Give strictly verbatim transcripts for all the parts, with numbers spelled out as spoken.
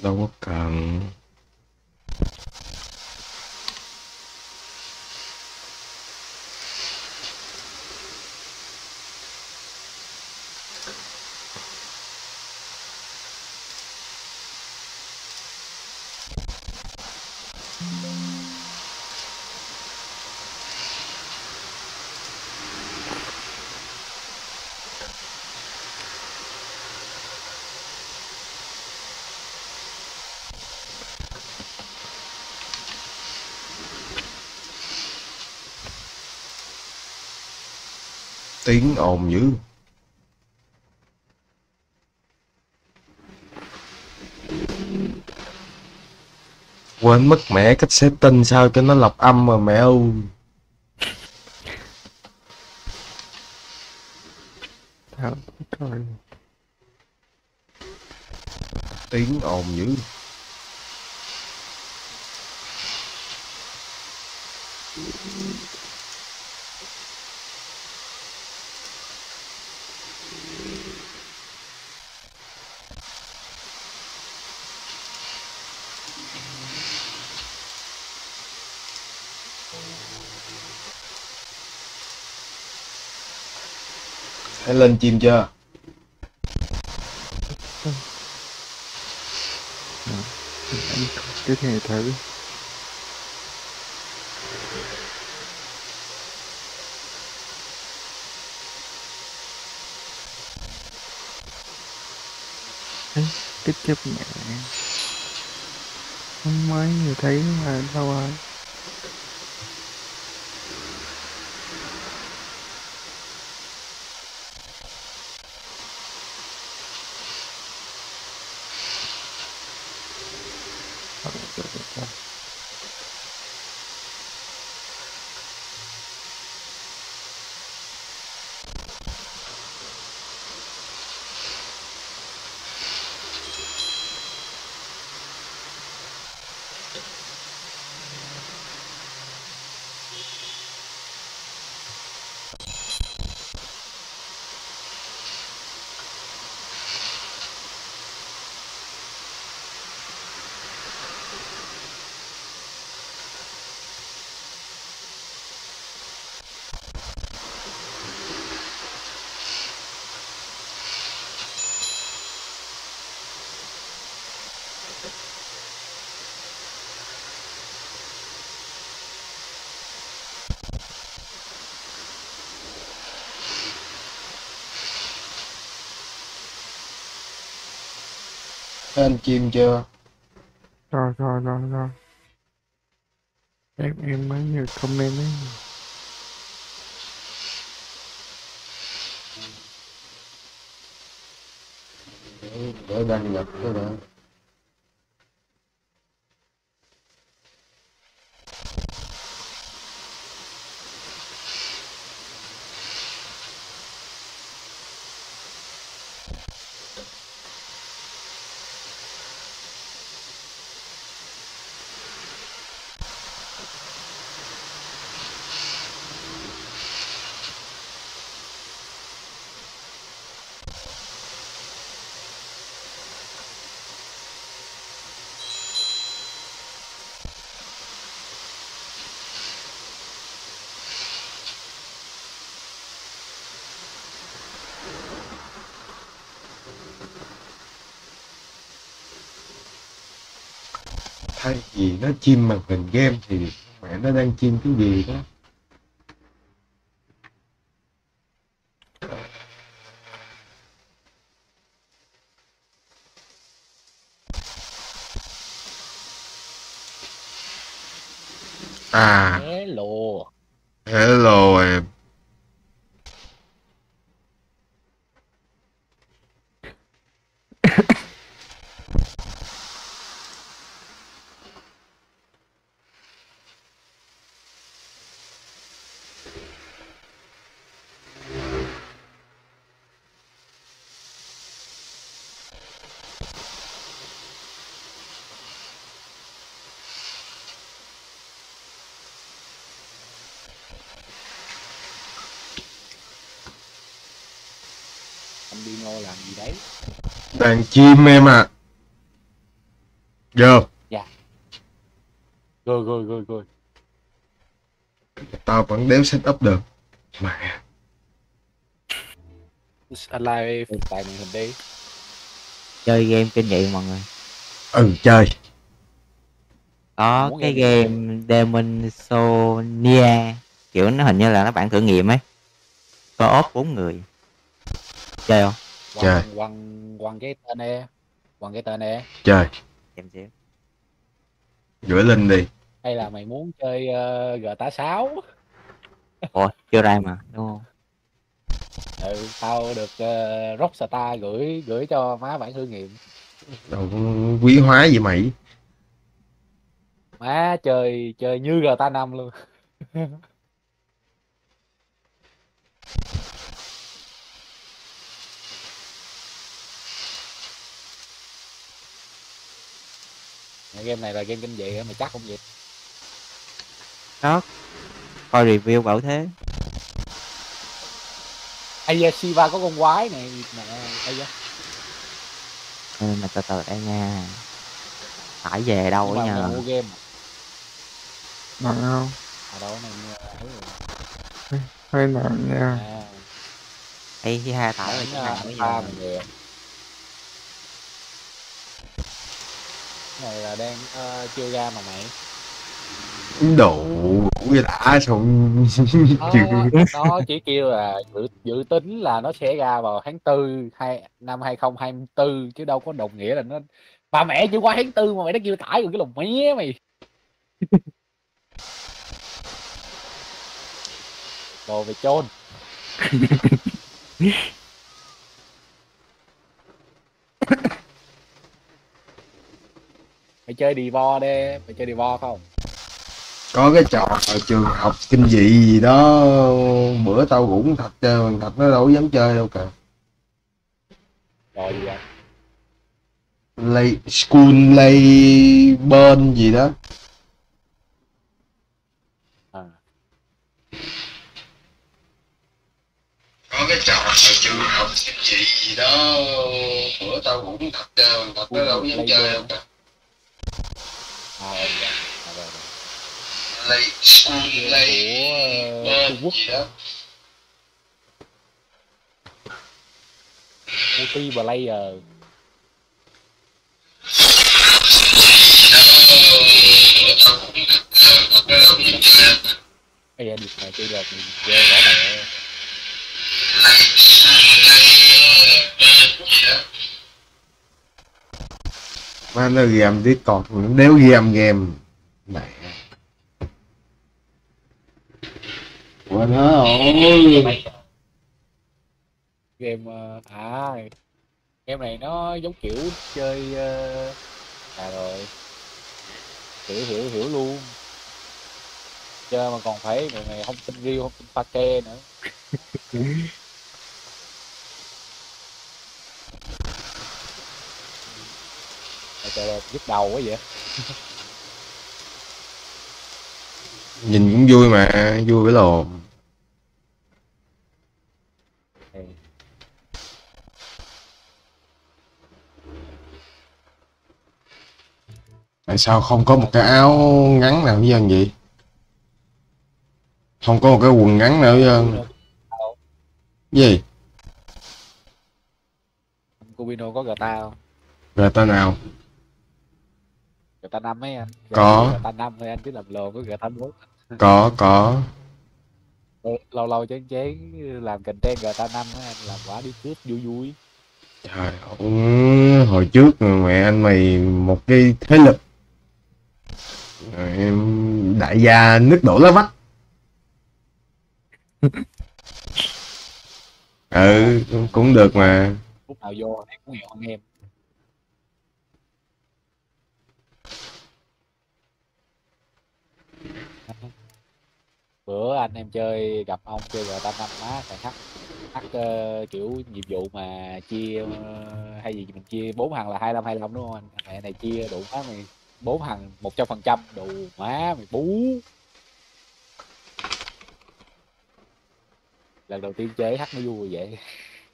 Đâu có cần. Tiếng ồn dữ. Quên mất mẹ cách setting sao cho nó lọc âm mà mẹ ơi. Thảo coi. Tiếng ồn dữ. Hãy lên chim chưa? Anh cái này thử. Ấy, cái chấp mẹ không mấy người thấy mà đâu ai. Lên chim chưa? Rồi rồi rồi rồi. Em em mấy người comment ấy. Để đăng nhập cái đó. Thay vì nó chim màn hình game thì mẹ nó đang chim cái gì đó. À, Hello. hello em. Ông Dino làm gì đấy? Đang chim em à. Vô. Dạ. Good, good, good, good. Tao vẫn đéo set up được. Mẹ. Alive tại màn hình đi. Chơi game kinh nghiệm mọi người. Ừ, chơi. Có Muốn cái game gì game Demonsonia, kiểu nó hình như là nó bản thử nghiệm ấy, co-op bốn người. Chơi không? Chơi. Quăng quăng quăng cái tên nè. Quăng cái tên nè. Chơi. Xem xíu. Gửi link đi. Hay là mày muốn chơi uh, giê tê a sáu? Ủa, chưa ra mà, đúng không? Ừ, tao được uh, Rockstar gửi gửi cho má bản thử nghiệm. Đâu có quý hóa gì mày. Má chơi chơi như giê tê a năm luôn. Game này là game kinh dị mày chắc không vậy? Đó, coi review bảo thế. Ây da, Shiva có con quái này mẹ. Ây da. Ừ, mà từ từ đây nha. Tải về đâu Nhưng ấy mà mày nhờ. mua game Nặng không? à? Đâu mày mua ấy rồi. Hơi nặng nha. À, Ê, khi hai tải về bản cái uh, này nữa alpha nhờ. mọi người. Cái này là đang uh, chưa ra mà mày. Đồ cái đã xong. Đó, nó chỉ kêu là dự, dự tính là nó sẽ ra vào tháng tư hai, năm hai không hai tư chứ đâu có đồng nghĩa là nó bà mẹ chưa qua tháng tư mà mày đã kêu tải rồi cái lồng mía mày. Đồ về chôn. Mày chơi Devo đi, mày chơi Devo không? Có cái trò ở trường học kinh dị gì đó, bữa tao rủ con Thạch chơi mà Thạch nó đâu dám chơi đâu cả. Rồi gì vậy? Lay school lay bên gì đó. À. Có cái trò ở trường học kinh dị gì đó, bữa tao rủ con Thạch chơi mà Thạch nó đâu dám chơi đâu cả. À, rồi, rồi. À, rồi, rồi. Lay school lay Của bên Trung Quốc. gì đó. Multiplayer. Ây da, được mà chơi được thì ghê rõ mẹ. Má nó game Discord nó đéo game game. Mẹ. Quên hết rồi. Game uh, à game này nó giống kiểu chơi uh, à rồi hiểu hiểu hiểu luôn, chơi mà còn phải mày, mày không tin riêu không tin pha ke nữa. Mày trời đẹp nhức đầu quá vậy. Nhìn cũng vui mà, vui với lồn. Ừ. Tại sao không có một cái áo ngắn nào với dân vậy? Không có một cái quần ngắn nào với dân. Gì? Cubino có giê tê a không? Rồi ta nào? giê tê a năm ấy anh. Có. giê tê a năm thôi anh chứ làm lồn có giê tê a bốn. Có, có. Lâu lâu chán chán làm content giê tê a năm á anh, làm quả đi cướp vui vui. Trời ơi, hồi trước mẹ anh mày một cái thế lực. Rồi, đại gia nước đổ lá vách. Ừ, cũng được mà. Lúc nào vô này cũng hiểu anh em. Bữa anh em chơi gặp ông chơi giê tê a năm má phải hack hack uh, kiểu nhiệm vụ mà chia uh, hay gì mình chia bốn thằng là hai lăm hai lăm đúng không anh? Mẹ này chia đủ má mày bốn thằng một trăm phần trăm đủ má mày bú. Lần đầu tiên chơi hack nó vui vậy.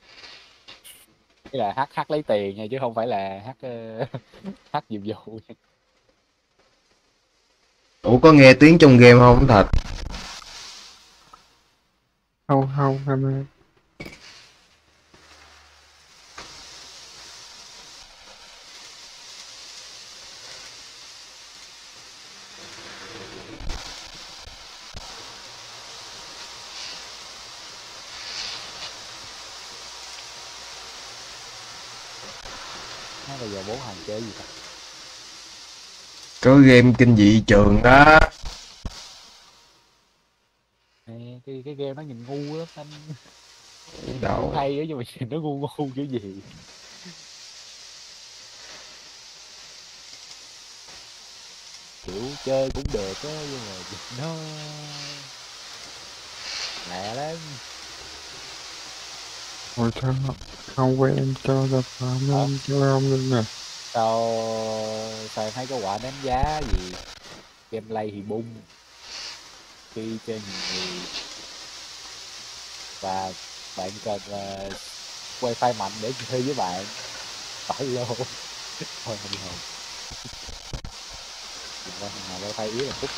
Cái là hack hack lấy tiền nha chứ không phải là hack uh, hack nhiệm vụ. Ủa có nghe tiếng trong game không Thạch? Không không anh ơi. Nó bây giờ bốn hàng chơi gì ta? Có game kinh dị trường đó. Ê, cái cái game nó nhìn ngu lắm anh. Nhìn cũng Đâu. hay á nhưng mà nhìn nó ngu ngu kiểu gì. Kiểu chơi cũng được á nhưng mà nhìn nó lẹ lắm. Ôi sao không quen em cho tập phạm Hả? em cho ông luôn nè. Sao sao em thấy có quả đánh giá gì gameplay thì bung khi chơi nhiều người và bạn cần uh, wifi mạnh để chơi với bạn phải lô thôi không hồn nhìn qua thằng nào wifi yếu là cúp.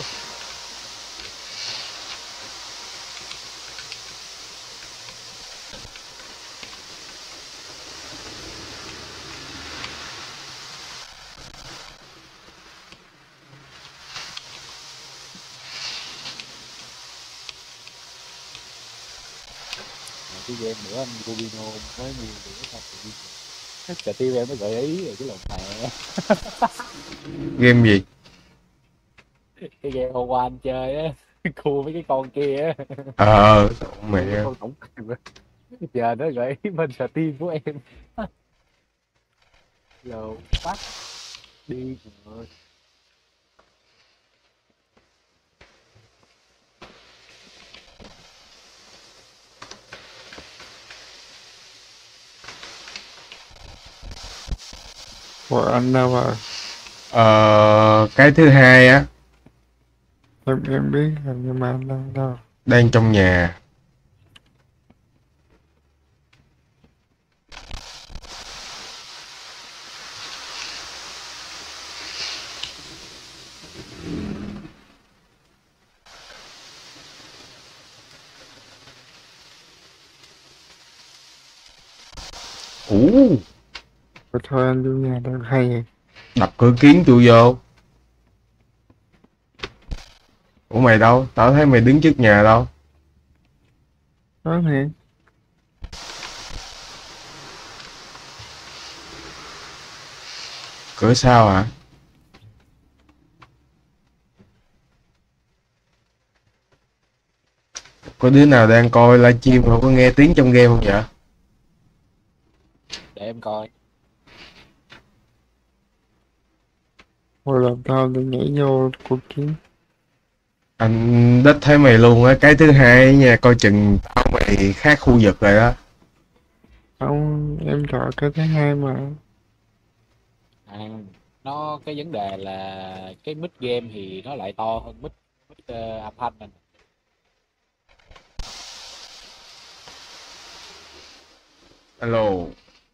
Cái game nữa anh Rubino mới mua nữa xong tự nhiên Cà tiêu em mới gợi ý rồi cái lộn mẹ. Game gì? Cái game hôm qua anh chơi á cua với cái con kia á. Ờ Mấy cái mẹ. con tổng giờ nó gợi ý bên Steam của em rồi bắt đi rồi. Ủa anh đâu rồi? Ờ cái thứ hai á. Em em biết rồi nhưng mà anh đâu đâu. Đang trong nhà. Ủ. Ủa thôi anh vô nhà đâu hay vậy. Đập cửa kiến tôi vô. Ủa mày đâu? Tao thấy mày đứng trước nhà đâu. Đó nè. Cửa sau hả? Có đứa nào đang coi livestream không có nghe tiếng trong game không vậy? Để em coi. Ủa làm sao để nhảy vô cuộc chiến. Anh đích thấy mày luôn á. Cái thứ hai nha, coi chừng tao mày khác khu vực rồi đó. Không em chọn cái thứ hai mà. À, nó cái vấn đề là cái mic game thì nó lại to hơn mic mic uh, âm thanh mình. Alo.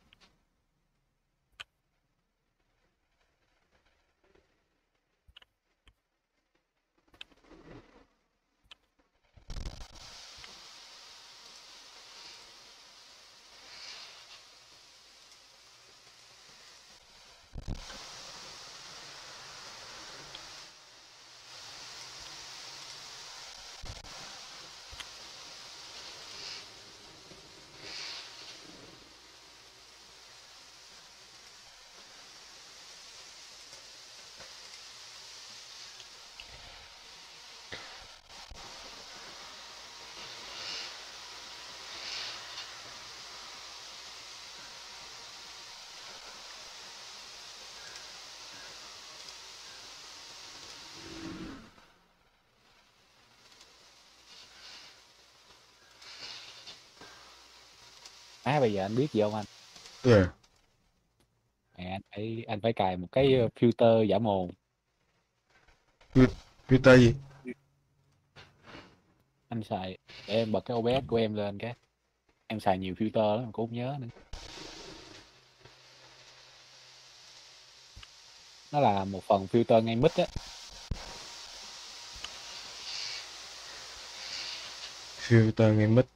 À bây giờ anh biết gì không anh? Yeah. À, anh phải anh phải cài một cái ờ, filter giả mồm. Twitter gì? Anh xài để em bật cái o bê ét của em lên cái em xài nhiều filter lắm em cũng không nhớ nữa. Nó là một phần filter ngay mic á. Filter ngay mic.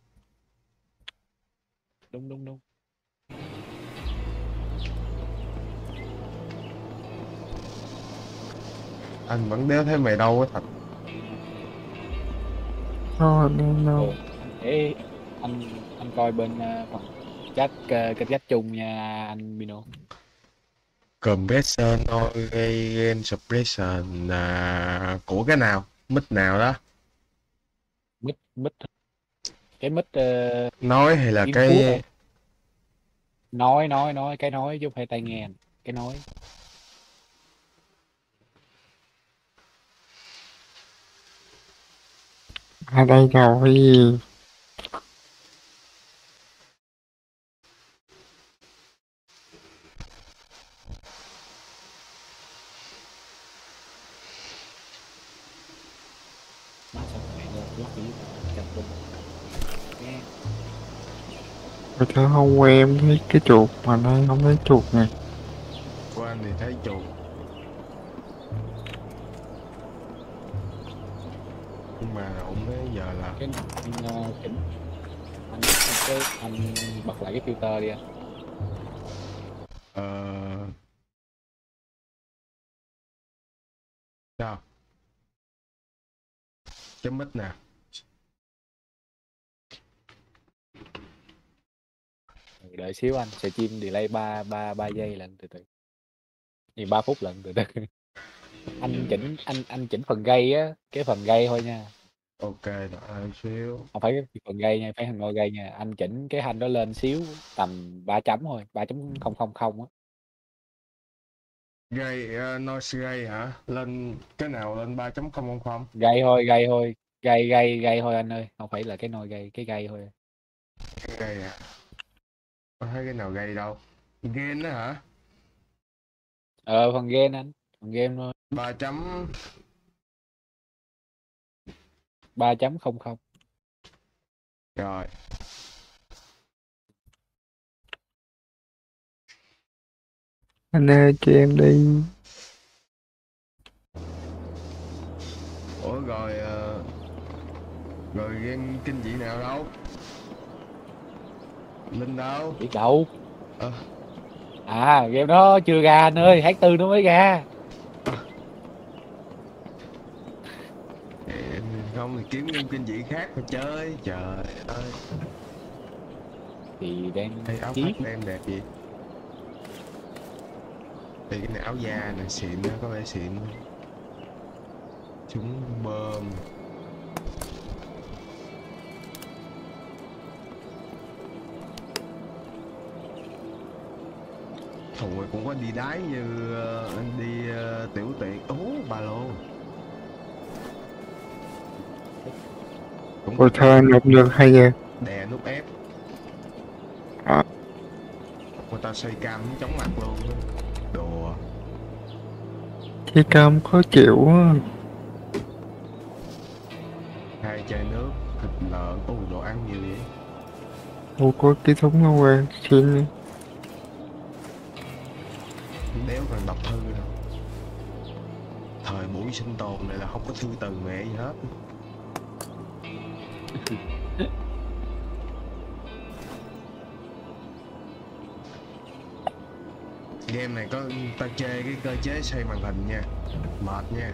Đúng đúng đúng. Anh vẫn đéo thấy mày đâu á thật. No, no, no. Ừ. Để anh anh coi bên uh, phần chat uh, kênh chat chung nha anh Mino. Compressor noise gain suppression là của cái nào? Mic nào đó? Mít mít cái mít uh, Nói hay là input cái à? nói nói nói cái nói chứ không phải tai nghe, cái nói. À đây rồi. Mà sao mẹ lên rất kỹ chặt bên nghe. Rồi thưa không em thấy cái chuột mà nay không thấy chuột nè. của anh thì thấy chuột. Nhưng mà ổng tới giờ là Cái anh uh, chỉnh anh, anh cái anh bật lại cái filter đi anh. ờ sao? Cái mic nè. Ừ, đợi xíu anh sẽ chim delay ba ba ba giây lần từ từ, thì ba phút lần từ từ. Anh chỉnh anh anh chỉnh phần gây á, cái phần gây thôi nha, Ok, đợi xíu. không phải cái phần gây nha, phải thành ngôi gây nha. Anh chỉnh cái thanh đó lên xíu tầm ba chấm thôi, ba chấm không không không á. Gây uh, noise gây hả? Lên cái nào lên ba chấm không không không? Gây thôi, gây thôi, gây gây gây thôi anh ơi, không phải là cái nồi gây, cái gây thôi. Gây à? Có thấy cái nào gây đâu. Gain đó hả? Ờ phần game anh, phần game thôi, ba chấm ba chấm không không. rồi. Anh ơi cho em đi. Ủa rồi uh, rồi game kinh dị nào đâu? Linh đâu? Biết đâu. Ờ. À game đó chưa ra anh ơi, tháng tư nó mới ra. Em không thì kiếm game kinh dị khác mà chơi. Trời ơi. Thì đang Ê, áo kiếm. khoác em đẹp gì? Thì cái này áo da này xịn đó, có vẻ xịn. Chúng bơm. Thùng cũng có đi đái như uh, anh đi uh, tiểu tiện. Ố, ba lô. Cũng Rồi thưa anh nộp được hay vậy? đè nút ép. À. Người ta xoay cam chống mặt luôn đó. Đùa. Cái cam khó chịu á. Hai chai nước, thịt lợn, ôi đồ ăn nhiều vậy. Ủa có cái súng đâu qua xin đi. Đéo còn đọc thư đâu. Thời buổi sinh tồn này là không có thư từ mẹ gì hết. Game này có ta chê cái cơ chế xoay màn hình nha, mệt nha.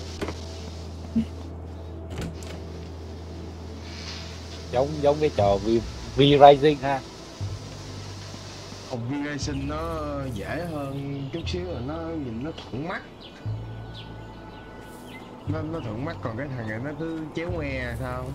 Giống giống cái trò V V-Rising ha. Còn V-Racing nó dễ hơn chút xíu, là nó nhìn nó thuận mắt. Nó, nó thuận mắt, còn cái thằng này nó cứ chéo ngoe sao.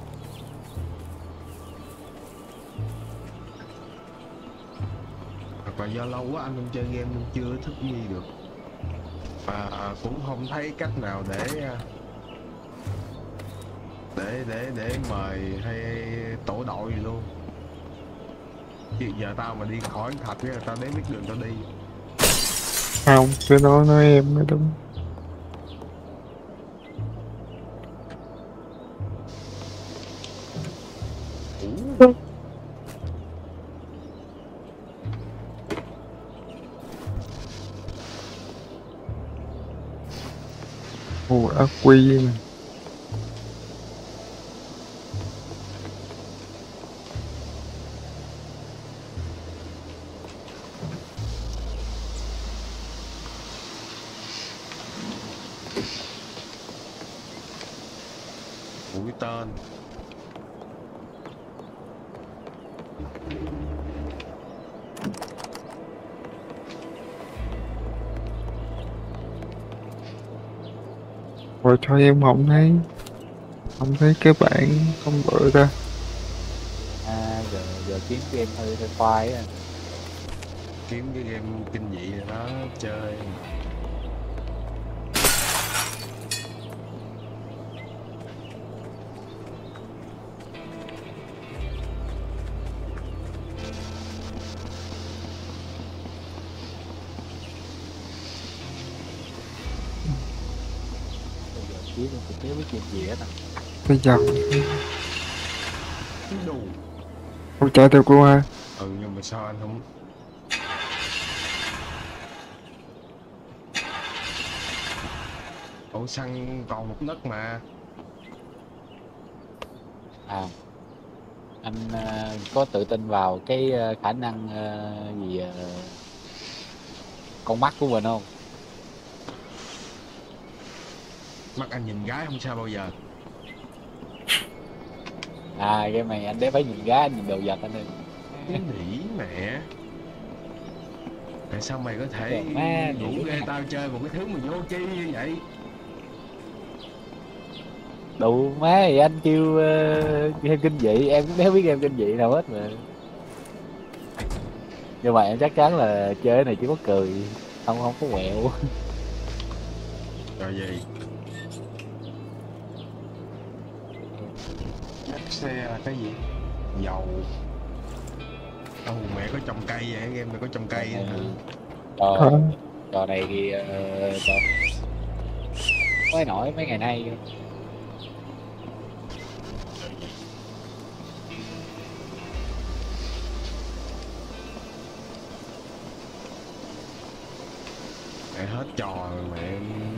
Hoặc là do lâu quá anh không chơi game nên chưa thích nghi được. Và cũng không thấy cách nào để để để để mời hay tổ đội gì luôn. Chứ giờ tao mà đi khỏi thạch cái là tao đếm biết đường tao đi. Không, cái đó nói em mới đúng. Ủa? Ủa ác quy nè. Mũi tên. Rồi thôi em không thấy, không thấy cái bạn không bự ra. À, giờ giờ kiếm game hơi hơi khoai á. Kiếm cái game kinh dị này đó chơi. Giờ kiếm thì kiếm biết chuyện gì hết à. Bây giờ Đủ. không chạy theo cô ha. Ừ nhưng mà sao anh không. Ổ xăng còn một nấc mà. À, anh ờ, có tự tin vào cái ờ, khả năng ờ, gì ờ, con mắt của mình không? Mắt anh nhìn gái không sao bao giờ. À, game này anh đéo phải nhìn gái, anh nhìn đồ vật anh ơi. Cái nỉ mẹ. Tại sao mày có thể Trời má, rủ nỉ ghê mẹ. tao chơi một cái thứ mà vô chi như vậy? Đủ má thì anh kêu uh, game kinh dị, em cũng đéo biết game kinh dị nào hết mà. Nhưng mà em chắc chắn là chơi cái này chỉ có cười, không không có quẹo. Rồi gì? Xe là cái gì? Dầu. Ồ mẹ có trồng cây vậy, game này có trồng cây hả? Trò, Hả? trò này thì uh, trò mới nổi mấy ngày nay. Mẹ hết trò rồi mẹ.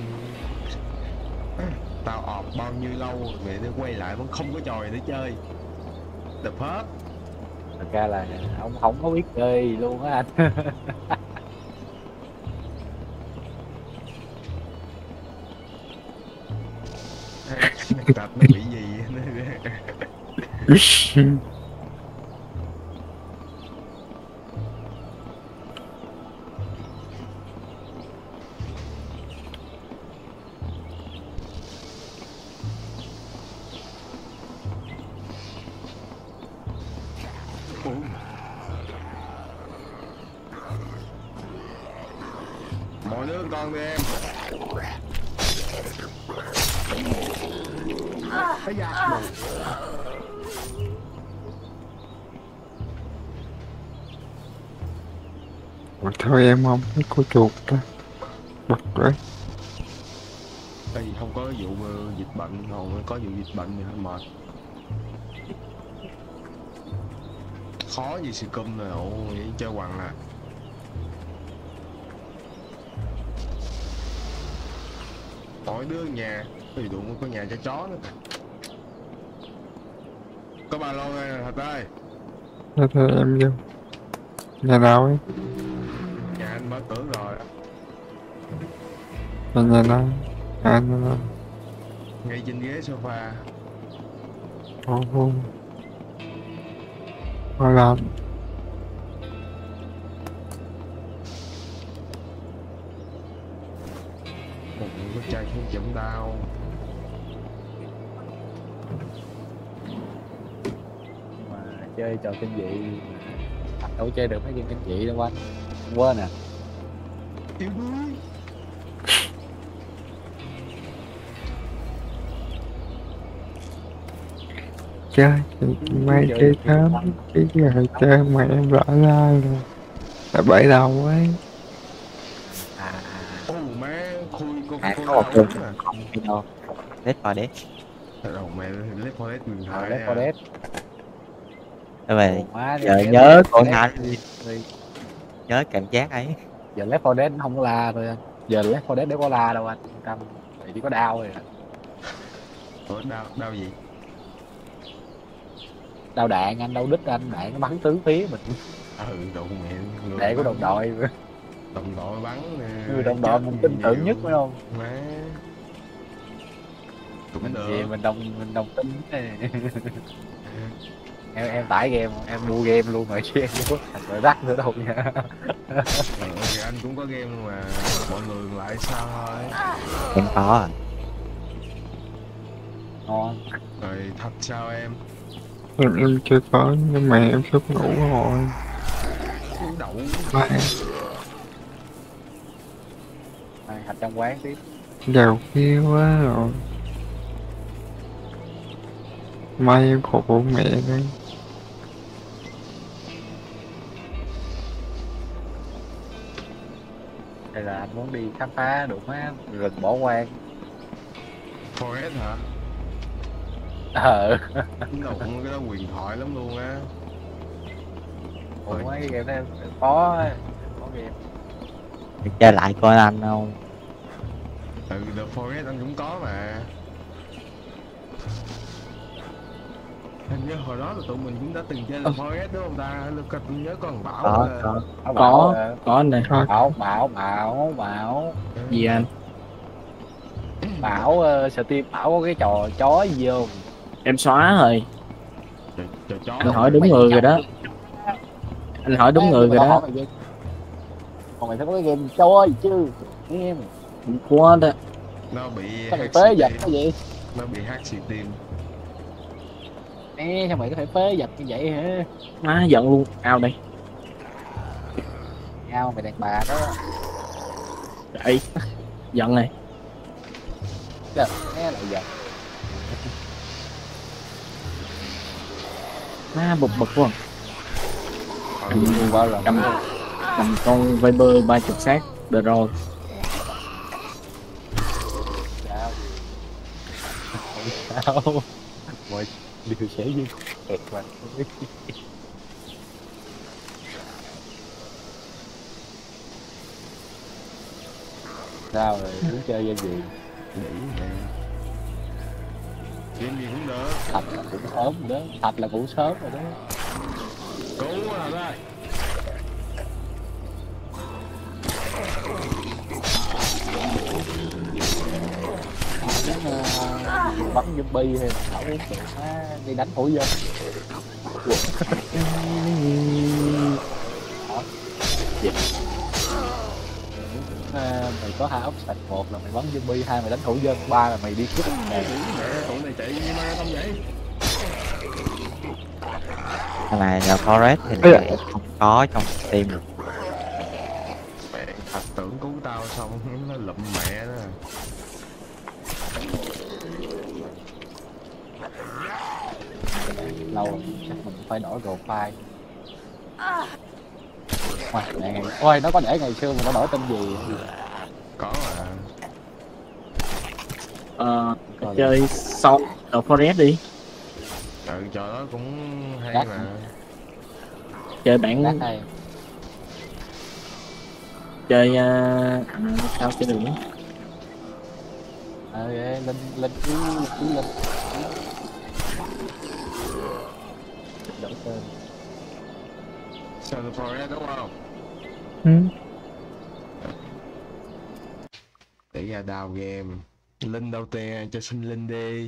Tao ọp bao nhiêu lâu rồi mẹ để quay lại vẫn không có trò gì để chơi. Đập hết. Thật ra là ông không có biết chơi gì luôn á anh. Tạch nó bị gì mọi đứa con đi em. Thấy da bù. Rồi thôi em không thấy cô chuột ra. Bật rồi. Tại vì không có vụ uh, dịch bệnh, còn có vụ dịch bệnh thì hơi mệt. Khó gì xì cum này, ồ vậy chơi hoàng à. Mỗi đứa nhà, ví dụ có nhà cho chó nữa. Có ba lô đây nè Thạch ơi. Thôi thôi em vô. Nhà nào ấy? Nhà anh mở cửa rồi. Nhà nhà nào? À nhà nào? Ngay trên ghế sofa. Ồ ồ. Thôi làm. Một cái chai thuốc giảm đau. Mà chơi trò kinh dị anh đâu chơi được mấy game kinh dị đâu anh. Quên à. Yếu đuối. Chơi mai chơi thám cái giờ chơi mà em lỡ la rồi là bẫy đầu ấy. À, Ô má, khui con À, con có một đau đường. lắm à. Đâu Left four Dead. Đầu mẹ Left four Dead điện à thoại Left à. four Dead. Đúng rồi, Ồ, má, giờ game nhớ Left con four Dead anh, đi- đi. nhớ cảm giác ấy. Giờ Left four Dead nó không có la thôi anh. Giờ Left four Dead đâu có la đâu anh. Yên tâm. Chỉ có đau thôi à. Ủa đau, đau gì? Đau đạn anh, đau đít anh, đạn nó bắn tứ phía mình. Ừ độ mẹ người Đạn của đồng bắn- đội. đồng đội bắn nè. Người đồng đội chết mình tin tưởng nhiều. nhất phải không? Má Cũng Mình được. gì mình đồng mình đồng tính. em em tải game, em mua game luôn rồi chứ em không có thành rắc nữa đâu nha. Ờ, thì anh cũng có game mà mọi người lại sao thôi. Em có à. Ngon. Rồi thật sao em? em em chưa có nhưng mà em sắp ngủ rồi. Đậu. Mai Này, hành trong quán tiếp. giờ khuya quá rồi. Mai em phụ bố mẹ đây. Hay là anh muốn đi khám phá đủ má rừng bỏ hoang. Forest hả? Ờ. Đụng cái đó huyền thoại lắm luôn á. Ủa mấy game đó em có có game. Để chơi lại coi anh không. Ừ, The Forest anh cũng có mà. Hình như hồi đó là tụi mình cũng đã từng chơi The Forest đúng không ta? Lúc tôi nhớ có thằng Bảo Có, là... có. Bảo, Có, ờ, có anh này. Thôi bảo bảo bảo bảo Gì anh? bảo uh, Steam bảo có cái trò chó gì không? Em xóa rồi. Trời, trời chó. Anh hỏi đúng người rồi đó. Anh hỏi đúng người rồi đó. Còn mày phải có cái game chơi chứ em. Không có đó. Nó bị Sao mày hack phế giật Steam. cái gì? Nó bị hack Steam. Ê, sao mày có thể phế giật như vậy hả? Má giận luôn. Ao đây. Nhau mày đàn bà đó. Đây. Giận này. Giật, nghe lại giật. Má bực bực quá. Ừ, bao lần Cầm, cầm con Viper ba chục sát. Được rồi. sao? Sao? Mọi điều sẽ như kẹt mà. Sao rồi, muốn chơi game gì? Nghĩ nè. Game gì cũng được. Thạch là cũng sớm rồi đó, thạch là cũng sớm rồi đó. Cứu rồi đó. Đến uh, bắn zombie hay là thảo uống được á, đi đánh thổ dân. À, mày có hai option, một là mày bắn zombie, hai mày đánh thổ dân, ba là mày đi cướp nè. Mẹ tụi này chạy như ma không vậy? Cái này là Forest thì lại không có trong Steam được. Mẹ thật tưởng cứu tao xong nó lụm mẹ đó. Lâu rồi, chắc mình phải đổi profile. Ôi, mẹ ngày... Ôi, nó có để ngày xưa mà nó đổi tên gì? Có à. Ờ, chơi xong ở Forest đi. Ừ, trò đó cũng hay Đắt. mà. Chơi bản Đắt hay. chơi uh, sao chơi được nữa. Ờ, lên lên cứ cứ lên đổi tên. Sao The Forest đúng không? ừ. Để ra đào game. Linh đâu tè cho xin Linh đi.